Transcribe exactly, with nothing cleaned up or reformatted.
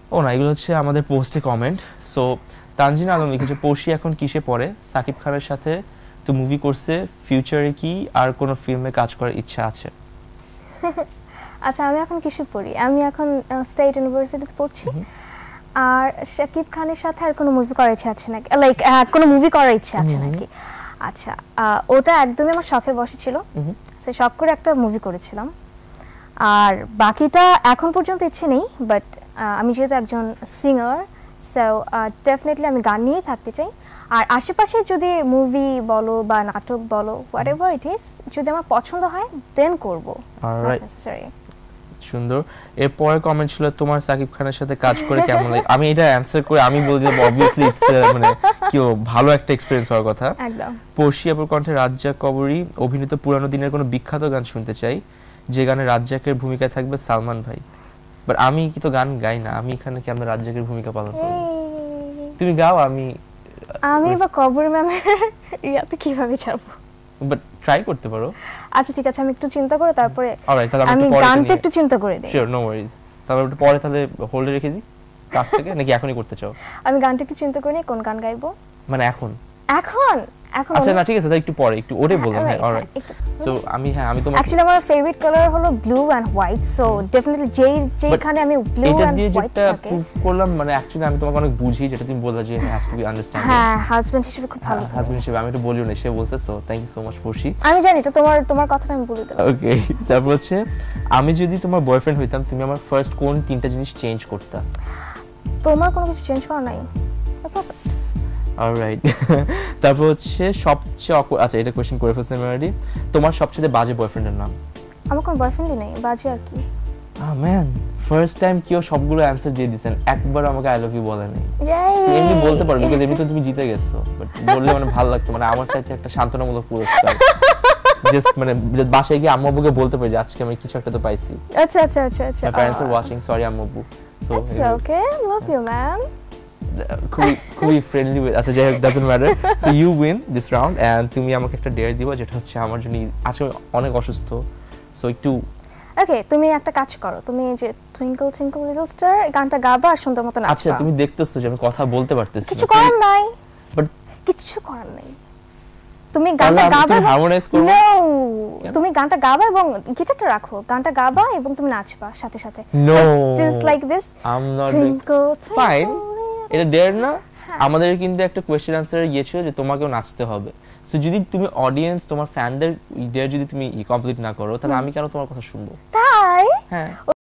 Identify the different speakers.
Speaker 1: ও না, এগুলো হচ্ছে আমাদের পোস্টে কমেন্ট। সো তানজিনা আলম লিখেছে, পড়শি এখন কিসে পড়ে? সাকিব খানের সাথে তো মুভি করছে, ফিউচারে কি আর কোনো ফিল্মে কাজ করার ইচ্ছা আছে?
Speaker 2: আচ্ছা, আমি এখন কিসে পড়ি? আমি এখন স্টেট ইউনিভার্সিটিতে পড়ছি। আর শাকিব খানের সাথে আর কোনো মুভি করার ইচ্ছা আছে নাকি, লাইক কোনো মুভি করার ইচ্ছা আছে নাকি? আচ্ছা, ওটা একদমই আমার শখের বশে ছিল, সে শখ করে একটা মুভি করেছিলাম। আর বাকিটা এখন পর্যন্ত ইচ্ছে নেই, বাট আমি যেহেতু একজন সিঙ্গার, সো ডেফিনেটলি আমি গান নিয়েই থাকতে চাই। আর আশেপাশে যদি মুভি বলো বা নাটক বলো, হোয়াট এভার ইট ইজ, যদি আমার পছন্দ হয় দেন করবো।
Speaker 1: সুন্দর। এরপরে কমেন্ট ছিল, তোমার সাকিব খানের সাথে কাজ করে কেমন লাগে? আমি এটা অ্যানসার করে আমি বলে দেব, অবভিয়াসলি ইটস মানে কি ভালো একটা এক্সপেরিয়েন্স হওয়ার কথা।
Speaker 2: একদম।
Speaker 1: পড়শি আপুর কণ্ঠে রাজ্জাক কবরী অভিনীত পুরানো দিনের কোনো বিখ্যাত গান শুনতে চাই, যে গানে রাজ্জাকের ভূমিকায় থাকবে সালমান ভাই। বাট আমি কি তো গান গাই না, আমি এখানে কি আমরা রাজ্জাকের ভূমিকা পালন করব? তুমি গাও, আমি
Speaker 2: আমি বা কবরী ম্যামের ইয়াতে কিভাবে যাব?
Speaker 1: বাট ট্রাই করতে পারো।
Speaker 2: আচ্ছা ঠিক আছে, আমি একটু চিন্তা করে তারপরে
Speaker 1: অলরাইট, তাহলে
Speaker 2: আমি গানটা একটু চিন্তা করে নেই।
Speaker 1: Sure, no worries. তাহলে একটু পরে তাহলে হোল্ডে রেখে দিই কাজটাকে, নাকি এখনই করতে চাও?
Speaker 2: আমি গানটা একটু চিন্তা করে নেই কোন গান গাইবো।
Speaker 1: মানে এখন
Speaker 2: এখন এখন
Speaker 1: আচ্ছা না ঠিক আছে, তাহলে একটু পরে একটু ওরে বললাম। হ্যাঁ অলরাইট। সো আমি হ্যাঁ আমি তোমার
Speaker 2: অ্যাকচুয়ালি আমার ফেভারিট কালার হলো blue and white, so definitely যেই যেখানে আমি ব্লু এন্ড হোয়াইট
Speaker 1: এটা দিয়ে যেটা প্রুফ করলাম, মানে অ্যাকচুয়ালি আমি তোমাকে অনেক বুঝি, যেটা তুমি বললা যে হ্যাজ টু বি আন্ডারস্ট্যান্ডিং।
Speaker 2: হ্যাঁ, হাজবেন্ড হিসেবে খুব ভালো।
Speaker 1: হাজবেন্ড হিসেবে আমি একটু বলিও না, সে বলছে। So thank you so much Porshi.
Speaker 2: আমি জানি তো তোমার তোমার কথাটা আমি বলে দিলাম।
Speaker 1: ওকে, তারপর হচ্ছে, আমি যদি তোমার বয়ফ্রেন্ড হইতাম তুমি আমার ফার্স্ট কোন তিনটা জিনিস চেঞ্জ করতা?
Speaker 2: তোমার কোনো কিছু চেঞ্জ করা নাই।
Speaker 1: অলরাইট। তারপর হচ্ছে সবচেয়ে অকওয়ার্ড, আচ্ছা এটা কোশ্চেন করে ফেলছেন অলরেডি, তোমার সবচেয়ে বাজে বয়ফ্রেন্ডের নাম?
Speaker 2: আমার কোনো বয়ফ্রেন্ডই নেই, বাজে আর কি।
Speaker 1: আহ ম্যান, ফার্স্ট টাইম কেউ সবগুলো অ্যানসার দিয়ে দিয়েছেন, একবার আমাকে আই লাভ ইউ বলে নাই। এমনি বলতে পারো, বিকজ এমনি তো তুমি জিতে গেছো, বাট বললে মানে ভালো লাগতো, মানে আমার সাথে একটা সান্ত্বনামূলক পুরস্কার। জাস্ট মানে বাসায় গিয়ে আম্মু আব্বুকে বলতে পারি যে আজকে আমি কিছু একটা তো পাইছি।
Speaker 2: আচ্ছা আচ্ছা আচ্ছা আচ্ছা।
Speaker 1: My parents are watching, sorry আম্মু আব্বু। So
Speaker 2: it's okay, love you ma'am.
Speaker 1: খুবই খুবই ফ্রেন্ডলি, আচ্ছা যাই হোক, doesn't matter. So you win this round and তুমি আমাকে একটা ডেয়ার দিবা, যেটা হচ্ছে আমার জন্য আজকে অনেক অসুস্থ, সো একটু
Speaker 2: ওকে তুমি একটা কাজ করো, তুমি যে টুইঙ্কল টুইঙ্কল লিটল স্টার গানটা গাবা আর সুন্দর মতো নাচবা।
Speaker 1: আচ্ছা তুমি দেখতেছো যে আমি কথা বলতে পারতেছি না,
Speaker 2: কিছু করার নাই,
Speaker 1: বাট
Speaker 2: কিছু করার নাই, তুমি গানটা গাবা,
Speaker 1: তুমি হারমোনাইজ করো।
Speaker 2: নো, তুমি গানটা গাবা এবং গিটারটা রাখো, গানটা গাবা এবং তুমি নাচবা সাথে সাথে।
Speaker 1: No,
Speaker 2: this like this,
Speaker 1: I am not
Speaker 2: Twinkle
Speaker 1: fine. এটা ডেয়ার না, আমাদের কিন্তু একটা কোশ্চেন আনসার ইয়ে ছিল যে তোমাকেও নাচতে হবে। সো যদি তুমি অডিয়েন্স, তোমার ফ্যানদের ডেয়ার যদি তুমি কমপ্লিট না করো, তাহলে আমি কেন তোমার কথা শুনবো?
Speaker 2: তাই
Speaker 1: হ্যাঁ।